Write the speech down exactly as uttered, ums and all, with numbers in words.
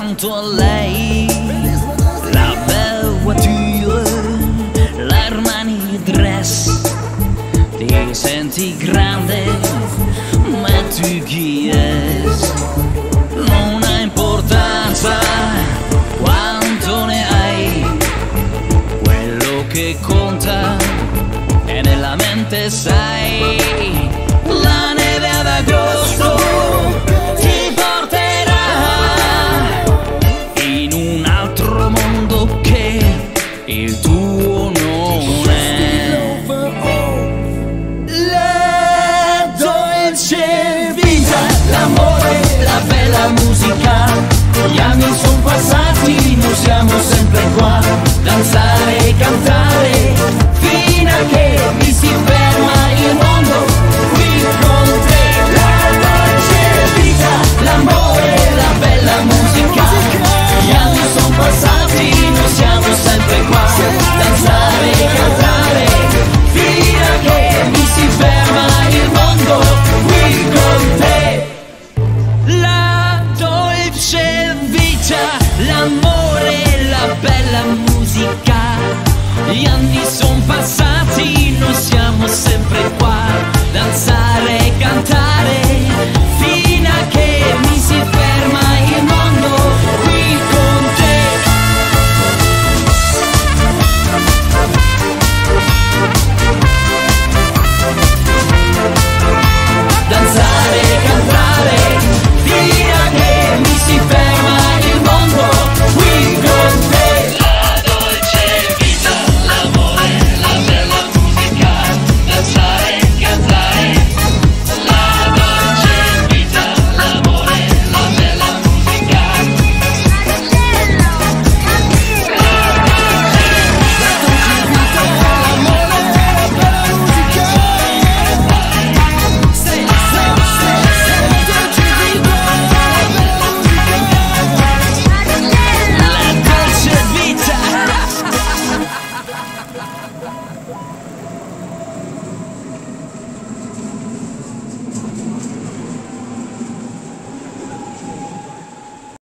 accanto a lei, la belle voiture, l'Armani dress. Ti senti grande, ma tu chi es? Non ha importanza quanto ne hai, quello che conta è nella mente, sai. La neve ad agosto ti porterà in un altro mondo che il tuo non è. La dolce vita, l'amore, la bella musica. Gli anni sono passati, noi siamo sempre qua, danzare e cantare fino a che mi si ferma il mondo. Qui con te, la dolce vita, l'amore, la bella musica. Gli anni sono passati, noi siamo sempre qua, danzare e cantare fino a che mi si ferma il mondo. Qui con te, la dolce vita, l'amore, la bella musica. Gli anni sono passati, noi siamo sempre qua, danzare e cantare